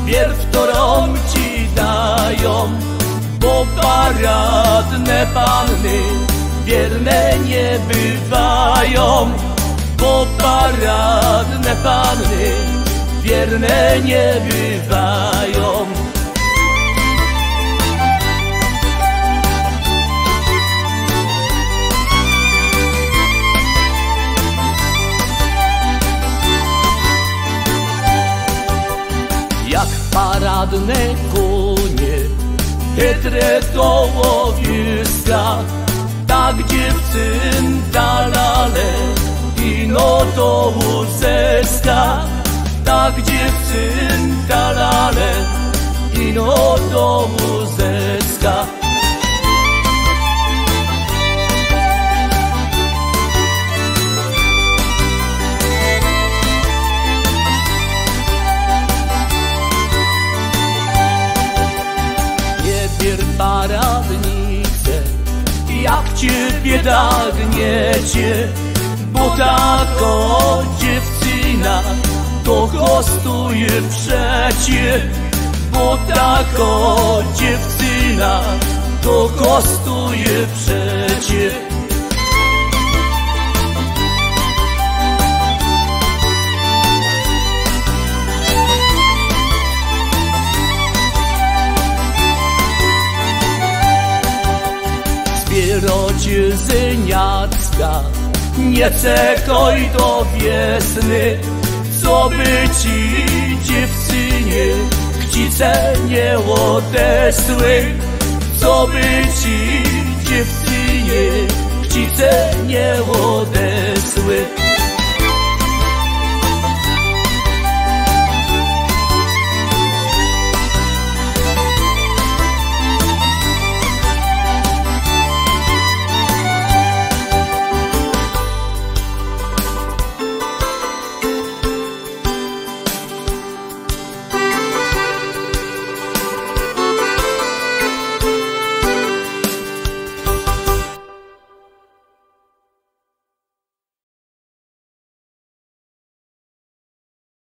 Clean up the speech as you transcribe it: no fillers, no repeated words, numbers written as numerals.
wierw, którą ci dają, bo paradne panny wierne nie bywają, bo paradne panny wierne nie bywają. Jak paradne konie, chytre to łowiska, tak dziewczyn dalale, ino to łzeska. Tak dziewczyn dalale, ino to łzeska. Paradnice, jak ciebie dagniecie, bo tako dziewczyna to kosztuje przecie, bo tako dziewczyna to kosztuje przecie. Rodzie zeniacka, nie czekaj do wiosny, co by ci dziewczynie chcice nie odesły, co by ci dziewczynie chcice nie odesły.